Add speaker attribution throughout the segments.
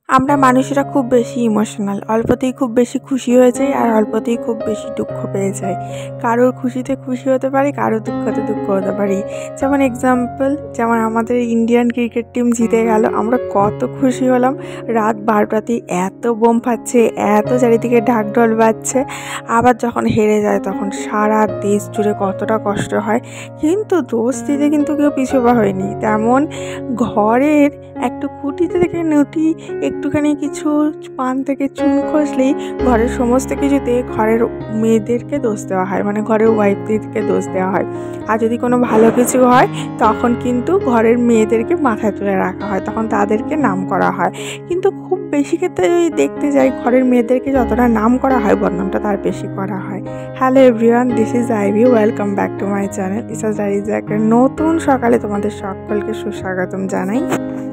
Speaker 1: আমরা মানুষেরা খুব বেশি ইমোশনাল, অল্পতেই খুব বেশি খুশি হয়ে যাই আর অল্পতেই খুব বেশি দুঃখ পেয়ে যাই। কারোর খুশিতে খুশি হতে পারি, কারোর দুঃখতে দুঃখ হতে পারি। যেমন এক্সাম্পল, যেমন আমাদের ইন্ডিয়ান ক্রিকেট টিম জিতে গেল, আমরা কত খুশি হলাম। রাত 12টাতে এত বোম ফাটছে, এত চারিদিকে ঢাকঢোল বাজছে। আবার যখন হেরে যায় তখন সারা দেশ জুড়ে কতটা কষ্ট হয়, কিন্তু দোষ দিতে কিন্তু কেউ পিছুপা হয়নি। তেমন ঘরের একটু খুঁটিতে থেকে নুটি একটুখানি কিছু পান থেকে চুন খসলেই ঘরের সমস্ত কিছুতে ঘরের মেয়েদেরকে দোষ দেওয়া হয়, মানে ঘরের ওয়াইফদেরকে দোষ দেওয়া হয়। আর যদি কোনো ভালো কিছু হয় তখন কিন্তু ঘরের মেয়েদেরকে মাথায় তুলে রাখা হয়, তখন তাদেরকে নাম করা হয়। কিন্তু খুব বেশি ক্ষেত্রে যদি দেখতে যাই, ঘরের মেয়েদেরকে যতটা নাম করা হয় বদনামটা তার বেশি করা হয়। Hello everyone, this is Ivy, welcome back to my channel Isha's diaries. একটা নতুন সকালে তোমাদের সকলকে সুস্বাগতম জানাই।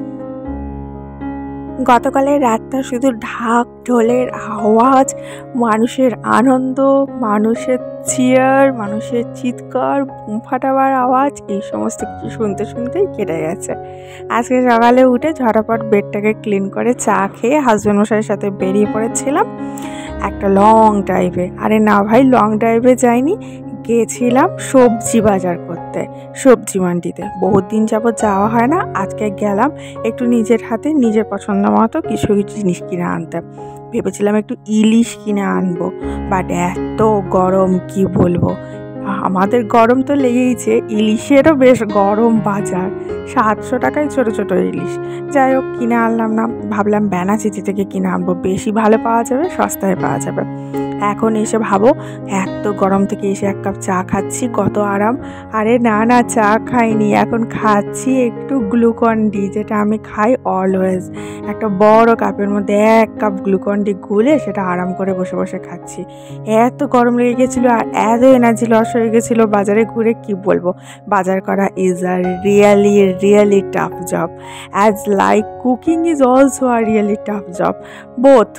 Speaker 1: গতকালের রাতটা শুধু ঢাক ঢোলের আওয়াজ, মানুষের আনন্দ, মানুষের চিয়ার, মানুষের চিৎকার, বুম ফাটাবার আওয়াজ, এই সমস্ত কিছু শুনতে শুনতেই কেটে গেছে। আজকে সকালে উঠে ঝটাপট বেডটাকে ক্লিন করে চা খেয়ে হাজব্যান্ড মশাইয়ের সাথে বেরিয়ে পড়েছিলাম একটা লং ড্রাইভে। আরে না ভাই, লং ড্রাইভে যাইনি, গিয়েছিলাম সবজি বাজার করতে, সবজি মান্ডিতে। বহুত দিন যাবত যাওয়া হয় না, আজকে গেলাম একটু নিজের হাতে নিজের পছন্দ মতো কিছু কিছু জিনিস কিনে আনতে। ভেবেছিলাম একটু ইলিশ কিনে আনবো, বাট এত গরম কি বলবো। আমাদের গরম তো লেগেইছে, ইলিশেরও বেশ গরম বাজার। 700 টাকায় ছোটো ছোটো ইলিশ। যাই হোক, কিনে আনলাম না, ভাবলাম বেনাচিতি থেকে কিনে আনবো, বেশি ভালো পাওয়া যাবে, সস্তায় পাওয়া যাবে। এখন এসে ভাবো, এত গরম থেকে এসে এক কাপ চা খাচ্ছি, কত আরাম। আরে না না, চা খাইনি, এখন খাচ্ছি একটু গ্লুকন ডি, যেটা আমি খাই অলওয়েজ। একটা বড় কাপের মধ্যে 1 কাপ গ্লুকন ডি গুলে সেটা আরাম করে বসে বসে খাচ্ছি। এত গরম লেগে গেছিলো আর এত এনার্জি লস হয়ে গেছিলো বাজারে ঘুরে, কি বলবো। বাজার করা is a really tough job, as like cooking is also a really tough job, both.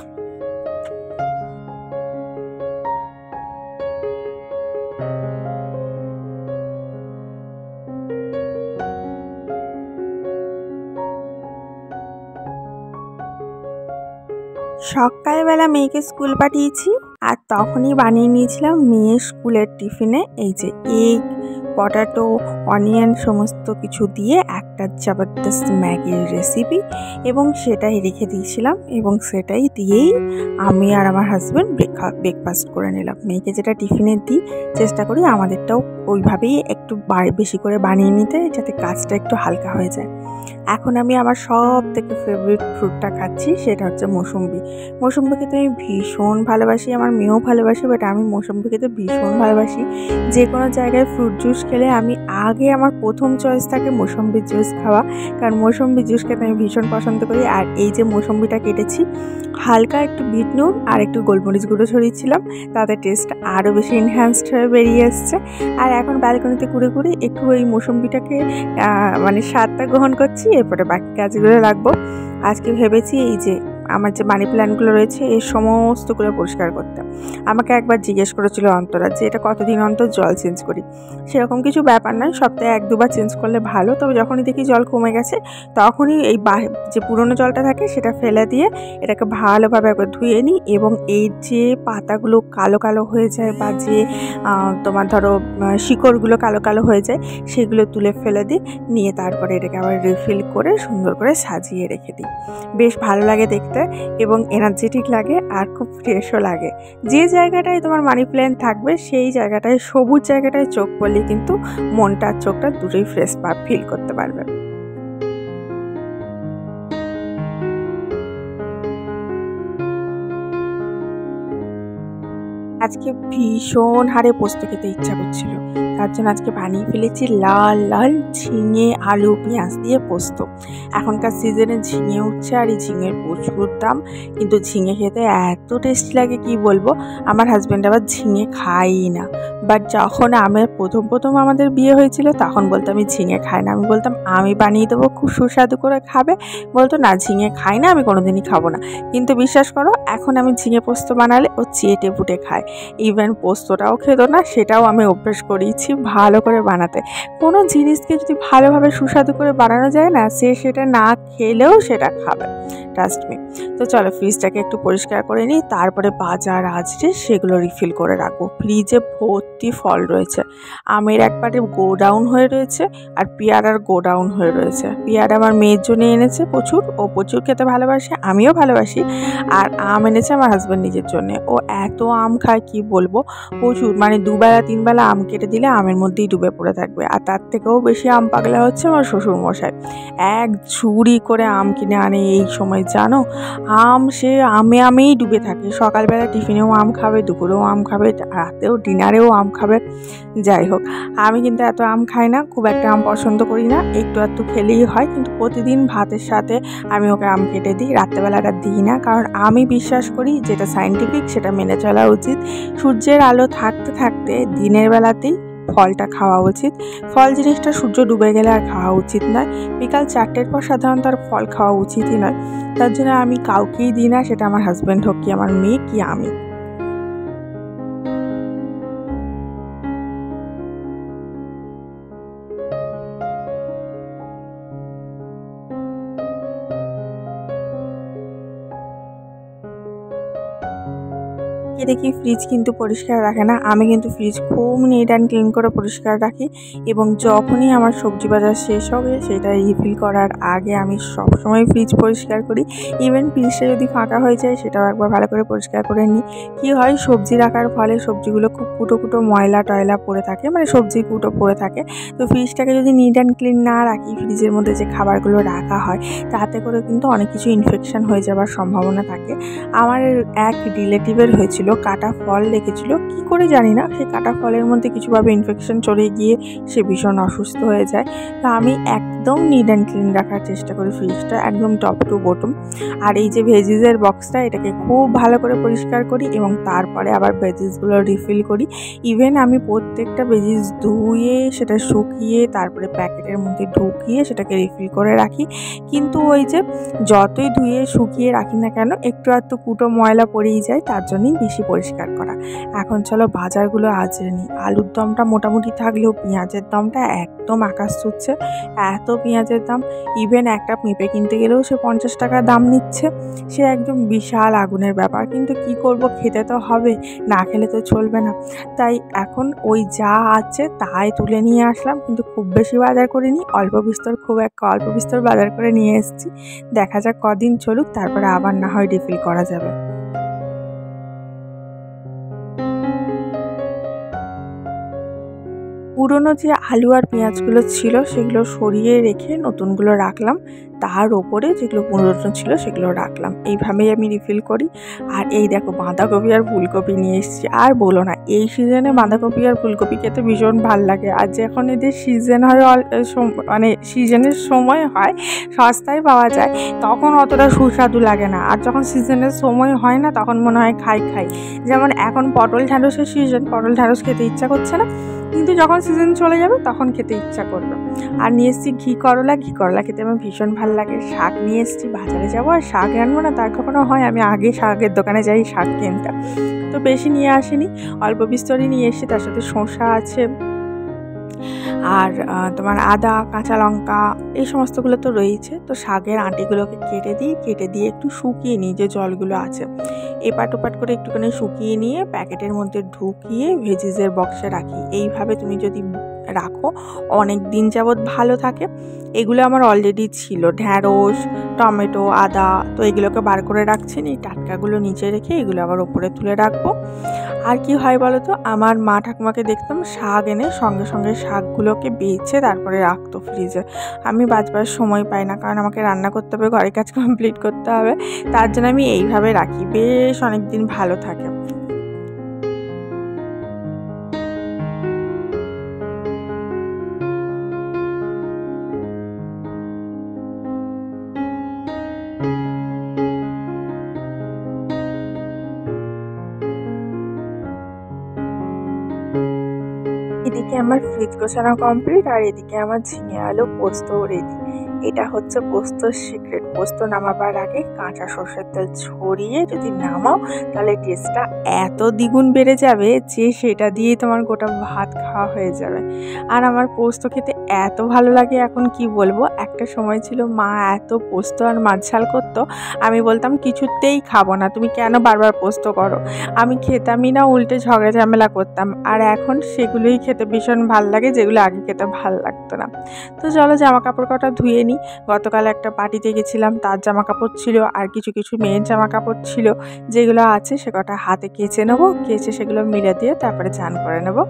Speaker 1: সকালবেলা মেয়েকে স্কুল পাঠিয়েছি, আর তখনই বানিয়ে নিয়েছিলাম মেয়ের স্কুলের টিফিনে এই যে এগ, পটাটো, অনিয়ন সমস্ত কিছু দিয়ে একটা জবরদস্ত ম্যাগির রেসিপি, এবং সেটাই রেখে দিয়েছিলাম, এবং সেটাই দিয়েই আমি আর আমার হাজব্যান্ড ব্রেকফাস্ট করে নিলাম। মেয়েকে যেটা টিফিনে দিই চেষ্টা করি আমাদেরটাও ওইভাবেই একটু বেশি করে বানিয়ে নিতে, যাতে কাজটা একটু হালকা হয়ে যায়। এখন আমি আমার সব থেকে ফেভারিট ফ্রুটটা খাচ্ছি, সেটা হচ্ছে মৌসুম্বি। মৌসুম্বি খেতে আমি ভীষণ ভালোবাসি, আমার মেয়েও ভালোবাসি, বাট আমি মৌসুম্বি খেতে ভীষণ ভালোবাসি। যে কোনো জায়গায় ফ্রুট জুস খেলে আমি আগে আমার প্রথম চয়েস থাকে মৌসুম্বির জুস খাওয়া, কারণ মৌসুম্বির জুস খেতে আমি ভীষণ পছন্দ করি। আর এই যে মৌসুম্বিটা কেটেছি, হালকা একটু বিট নুন আর একটু গোলমরিচ গুঁড়ো ছড়িয়েছিলাম, তাতে টেস্ট আরও বেশি এনহ্যান্সড হয়ে বেরিয়ে এসছে। আর এখন ব্যালকনিতে ঘুরে ঘুরে একটু ওই মৌসুম্বিটাকে মানে স্বাদটা গ্রহণ করছি, এরপরে বাকি কাজগুলো লাগবো। আজকে ভেবেছি এই যে আমার যে মানি প্ল্যান্টগুলো রয়েছে এর সমস্তগুলো পরিষ্কার করতে। আমাকে একবার জিজ্ঞেস করেছিল অন্তরা যে এটা কতদিন অন্তর জল চেঞ্জ করি। সেরকম কিছু ব্যাপার নয়, সপ্তাহে 1-2বার চেঞ্জ করলে ভালো। তবে যখনই দেখি জল কমে গেছে তখনই এই যে পুরনো জলটা থাকে সেটা ফেলে দিয়ে এটাকে ভালোভাবে একবার ধুয়ে নিই, এবং এই যে পাতাগুলো কালো কালো হয়ে যায় বা যে তোমার ধরো শিকড়গুলো কালো কালো হয়ে যায়, সেগুলো তুলে ফেলে দিই, নিয়ে তারপরে এটাকে আবার রিফিল করে সুন্দর করে সাজিয়ে রেখে দিই। বেশ ভালো লাগে দেখতে এবং এনার্জেটিক লাগে আর খুব ফ্রেশও লাগে। যে জায়গাটায় তোমার মানি প্ল্যান্ট থাকবে সেই জায়গাটায়, সবুজ জায়গাটায় চোখ পড়লে কিন্তু মনটা আর চোখটা দুটোই ফ্রেশ ফিল করতে পারবে। আজকে ভীষণ হারে পোস্ত খেতে ইচ্ছা করছিল, তার জন্য আজকে বানিয়ে ফেলেছি লাল লাল ঝিঙে আলু পেঁয়াজ দিয়ে পোস্ত। এখনকার সিজনে ঝিঙে উঠছে আর এই ঝিঙের প্রচুর দাম, কিন্তু ঝিঙে খেতে এত টেস্টি লাগে কি বলবো। আমার হাজব্যান্ড আবার ঝিঙে খাই না, বাট যখন প্রথম আমাদের বিয়ে হয়েছিল তখন বলতো আমি ঝিঙে খাই না। আমি বলতাম আমি বানিয়ে দেবো, খুব সুস্বাদু করে খাবে। বলতো না, ঝিঙে খাই না, আমি কোনোদিনই খাবো না। কিন্তু বিশ্বাস করো, এখন আমি ঝিঙে পোস্ত বানালে ও চেটে পুটে খায়। ইভেন পোস্তটাও খেত না, সেটাও আমি অভ্যেস করিয়েছি ভালো করে বানাতে। কোনো জিনিসকে যদি ভালোভাবে সুস্বাদু করে বানানো যায় না, সে সেটা না খেলেও সেটা খাবে। Trust me. তো চলো ফ্রিজটাকে একটু পরিষ্কার করে নিই, তারপরে বাজার আজরে সেগুলো রিফিল করে রাখবো। ফ্রিজে ভর্তি ফল রয়েছে, আমের একবারে গোডাউন হয়ে রয়েছে আর পেয়ারার গোডাউন হয়ে রয়েছে। পেয়ারা আমার মেয়ের জন্য এনেছে প্রচুর, ও প্রচুর খেতে ভালোবাসে, আমিও ভালোবাসি। আর আম এনেছে আমার হাজব্যান্ড নিজের জন্য, ও এত আম খায় কি বলবো, প্রচুর, মানে 2 বেলা 3 বেলা আম কেটে দিলে আমের মধ্যেই ডুবে পড়ে থাকবে। আর তার থেকেও বেশি আম পাগলা হচ্ছে আমার শ্বশুরমশাই, এক ঝুড়ি করে আম কিনে আনে এই সময়, জানো। আম সে আমেই ডুবে থাকে, সকালবেলা টিফিনেও আম খাবে, দুপুরেও আম খাবে, রাতেও ডিনারেও আম খাবে। যাই হোক, আমি কিন্তু এত আম খাই না, খুব একটা আম পছন্দ করি না, একটু খেলেই হয়। কিন্তু প্রতিদিন ভাতের সাথে আমি ওকে আম কেটে দিই, রাত্রেবেলাটা দিই না, কারণ আমি বিশ্বাস করি যেটা সায়েন্টিফিক সেটা মেনে চলা উচিত। সূর্যের আলো থাকতে থাকতে দিনের বেলাতেই ফলটা খাওয়া উচিত। ফল জিনিসটা সূর্য ডুবে গেলে আর খাওয়া উচিত নয়। বিকাল 4টের পর সাধারণত আর ফল খাওয়া উচিতই নয়। তার জন্য আমি কাউকেই দিই না, সেটা আমার হাজব্যান্ড হোক কি আমার মেয়ে কি আমি। দেখি ফ্রিজ কিন্তু পরিষ্কার রাখে না, আমি কিন্তু ফ্রিজ খুব নিট অ্যান্ড ক্লিন করে পরিষ্কার রাখি। এবং যখনই আমার সবজি বাজার শেষ হবে সেটা রিফিল করার আগে আমি সবসময় ফ্রিজ পরিষ্কার করি। ইভেন ফ্রিজটা যদি ফাঁকা হয়ে যায় সেটাও একবার ভালো করে পরিষ্কার করে নিই। কী হয়, সবজি রাখার ফলে সবজিগুলো খুব কুটো ময়লা টয়লা পড়ে থাকে, মানে সবজি কুটো পড়ে থাকে। তো ফ্রিজটাকে যদি নিট অ্যান্ড ক্লিন না রাখি, ফ্রিজের মধ্যে যে খাবারগুলো রাখা হয় তাতে করে কিন্তু অনেক কিছু ইনফেকশন হয়ে যাওয়ার সম্ভাবনা থাকে। আমার এক রিলেটিভের হয়েছিল, কাটা ফল রেখেছিল, কি করে জানি না, সেই কাটা ফলের মধ্যে কিছুভাবে ইনফেকশন চলে গিয়ে সে ভীষণ অসুস্থ হয়ে যায়। তো আমি একদম নিট অ্যান্ড ক্লিন রাখার চেষ্টা করি ফ্রিজটা, একদম টপ টু বটম। আর এই যে ভেজিসের বক্সটা, এটাকে খুব ভালো করে পরিষ্কার করি এবং তারপরে আবার ভেজিসগুলো রিফিল করি। ইভেন আমি প্রত্যেকটা ভেজিস ধুয়ে সেটা শুকিয়ে তারপরে প্যাকেটের মধ্যে ঢুকিয়ে সেটাকে রিফিল করে রাখি। কিন্তু ওই যে যতই ধুয়ে শুকিয়ে রাখি না কেন, একটু কুটো ময়লা পড়েই যায়, তার জন্যই বেশি পরিষ্কার করা। এখন চলো বাজারগুলো আজরে নিই। আলুর দমটা মোটামুটি থাকলেও পেঁয়াজের দমটা একদম আকাশ ছুটছে, এত পেঁয়াজের দাম। ইভেন একটা পেঁপে কিনতে গেলেও সে 50 টাকা দাম নিচ্ছে, সে একদম বিশাল আগুনের ব্যাপার। কিন্তু কি করব, খেতে তো হবে, না খেলে তো চলবে না। তাই এখন ওই যা আছে তাই তুলে নিয়ে আসলাম, কিন্তু খুব বেশি বাজার করিনি, অল্প বিস্তর বাজার করে নিয়ে এসেছি। দেখা যাক কদিন চলুক, তারপরে আবার না হয় রিফিল করা যাবে। পুরনো যে আলু আর পেঁয়াজগুলো ছিল সেগুলো সরিয়ে রেখে নতুনগুলো রাখলাম, তার ওপরে যেগুলো পুরনো ছিল সেগুলো রাখলাম। এইভাবেই আমি রিফিল করি। আর এই দেখো বাঁধাকপি আর ফুলকপি নিয়ে এসেছি, আর বলো না, এই সিজনে বাঁধাকপি আর ফুলকপি খেতে ভীষণ ভাল লাগে। আর যখন এদের সিজন হয়, মানে সিজনের সময় হয়, সস্তায় পাওয়া যায়, তখন অতটা সুস্বাদু লাগে না। আর যখন সিজনের সময় হয় না তখন মনে হয় খাই। যেমন এখন পটল ঢ্যাঁড়সের সিজন, পটল ঢ্যাঁড়স খেতে ইচ্ছা করছে না, কিন্তু যখন সিজন চলে যাবে তখন খেতে ইচ্ছা করবে। আর নিয়ে এসেছি ঘি করলা খেতে আমার ভীষণ ভালো লাগে। শাক নিয়ে এসেছি, বাজারে যাবো আর শাক রান্নবো না তার কখনো হয়, আমি আগে শাকের দোকানে যাই শাক কিনতে। তো বেশি নিয়ে আসিনি, অল্প বিস্তরই নিয়ে এসেছি। তার সাথে শসা আছে, আর তোমার আদা, কাঁচা লঙ্কা, এই সমস্তগুলো তো রয়েছে। তো শাকের আঁটিগুলোকে কেটে দিয়ে একটু শুকিয়ে নিই, যে জলগুলো আছে এপাট ওপাট করে একটুখানি শুকিয়ে নিয়ে প্যাকেটের মধ্যে ঢুকিয়ে ভেজিসের বক্সে রাখি। এইভাবে তুমি যদি রাখো অনেক দিন যাবৎ ভালো থাকে। এগুলো আমার অলরেডি ছিল, ঢ্যাঁড়স, টমেটো, আদা, তো এগুলোকে বার করে রাখছি, এই টাটকাগুলো নিচে রেখে এগুলো আবার ওপরে তুলে রাখবো। আর কি হয় বলো তো, আমার মা ঠাকুমাকে দেখতাম শাক এনে সঙ্গে শাকগুলোকে বেছে তারপরে রাখতো ফ্রিজে। আমি বাঁচবার সময় পাই না, কারণ আমাকে রান্না করতে হবে, ঘরের কাজ কমপ্লিট করতে হবে, তার জন্য আমি এইভাবে রাখি, বেশ অনেক দিন ভালো থাকে। এদিকে আমার ফ্রিজ গোছানো কমপ্লিট, আর এদিকে আমার ঝিঙে আলু পোস্ত রেডি। এটা হচ্ছে পোস্তর সিক্রেট। পোস্ত নামাবার আগে কাঁচা সর্ষের তেল ছড়িয়ে যদি নামাও তাহলে টেস্টটা এত দ্বিগুণ বেড়ে যাবে যে সেটা দিয়েই তোমার গোটা ভাত খাওয়া হয়ে যাবে। আর আমার পোস্ত খেতে এত ভালো লাগে এখন কি বলবো। একটা সময় ছিল মা এত পোস্ত আর মাছ ঝাল করতো, আমি বলতাম কিছুতেই খাবো না, তুমি কেন বারবার পোস্ত করো। আমি খেতামই না, উল্টে ঝগড়া ঝামেলা করতাম। আর এখন সেগুলোই খেতে ভীষণ ভাল লাগে যেগুলো আগে খেতে ভাল লাগতো না। তো চলো জামা কাপড় কটা ধুয়ে নিই। গতকাল একটা পার্টিতে গেছিলাম, তার জামা কাপড় ছিল আর কিছু কিছু মেয়ের জামা কাপড় ছিল, যেগুলো আছে সে কটা হাতে কেচে নেবো, কেচে সেগুলো মিলে দিয়ে তারপরে চান করে নেবো।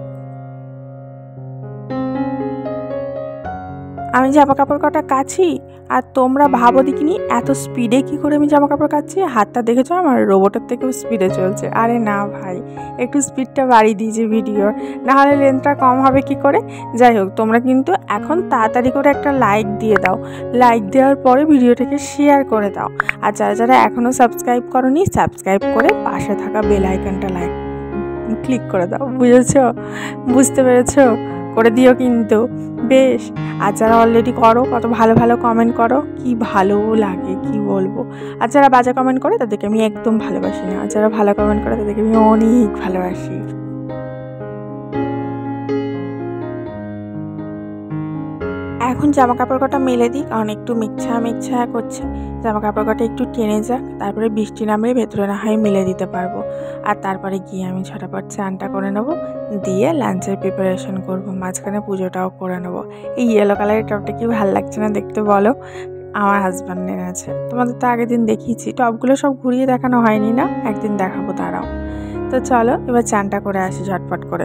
Speaker 1: আমি জামা কাপড় কটা কাছি আর তোমরা ভাবো দেখিনি এত স্পিডে কি করে আমি জামা কাপড় কাচ্ছি। হাতটা দেখেছো আমার রোবটের থেকেও স্পিডে চলছে। আরে না ভাই, একটু স্পিডটা বাড়িয়ে দিয়েছি ভিডিওর, নাহলে লেন্থটা কম হবে কি করে। যাই হোক, তোমরা কিন্তু এখন তাড়াতাড়ি করে একটা লাইক দিয়ে দাও। লাইক দেওয়ার পরে ভিডিওটাকে শেয়ার করে দাও। আর যারা যারা এখনও সাবস্ক্রাইব করোনি, সাবস্ক্রাইব করে পাশে থাকা বেল আইকনটা ক্লিক করে দাও। বুঝেছো? বুঝতে পেরেছো? করে দিও কিন্তু বেশ। আর যারা অলরেডি করো, কত ভালো ভালো কমেন্ট করো, কি ভালো লাগে কি বলবো। আর যারা বাজে কমেন্ট করে তাদেরকে আমি একদম ভালোবাসি না, আর যারা ভালো কমেন্ট করে তাদেরকে আমি অনেক ভালোবাসি। এখন জামা কাপড় কটা মেলে দিই, কারণ একটু মিচ্ছা করছে। জামা কাপড় কটা একটু টেনে যাক, তারপরে বৃষ্টি নামলে ভেতরে না হয় মেলে দিতে পারবো। আর তারপরে গিয়ে আমি ঝটাপট চানটা করে নেবো, দিয়ে লাঞ্চের প্রিপারেশন করবো, মাঝখানে পুজোটাও করে নেবো। এই ইয়েলো কালারের টপটা কি ভালো লাগছে না দেখতে বলো? আমার হাজব্যান্ড এনেছে। তোমাদের তো আগের দিন দেখিয়েছি, টপগুলো সব ঘুরিয়ে দেখানো হয়নি না, একদিন দেখাবো দাঁড়াও। তো চলো এবার চানটা করে আসি ঝটপট করে।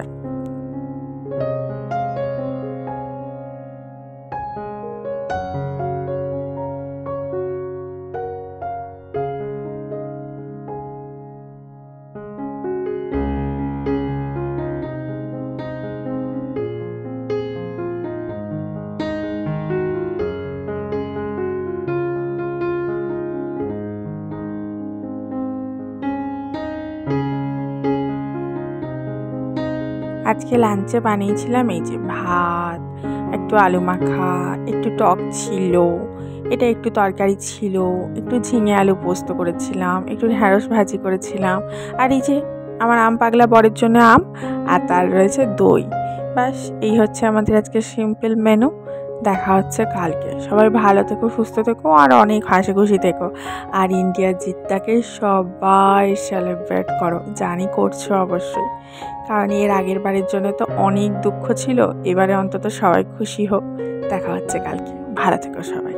Speaker 1: আজকে লাঞ্চে বানিয়েছিলাম এই যে ভাত, একটু আলু মাখা, একটু টক ছিল, এটা একটু তরকারি ছিল, একটু ঝিঙে আলু পোস্ত করেছিলাম, একটু ঢ্যাঁড়স ভাজি করেছিলাম, আর এই যে আমার আম পাগলা বরের জন্য আম, আর তার রয়েছে দই। ব্যাস, এই হচ্ছে আমাদের আজকে সিম্পল মেনু। দেখা হচ্ছে কালকে। সবাই ভালো থেকো, সুস্থ থেকো, আর অনেক হাসি খুশি থেকো। আর ইন্ডিয়ার জিতটাকে সবাই সেলিব্রেট করো, জানি করছো অবশ্যই, কারণ এর আগের বারের জন্য তো অনেক দুঃখ ছিল। এবারে অন্তত সবাই খুশি হোক। দেখা হচ্ছে কালকে। ভালো থেকো সবাই।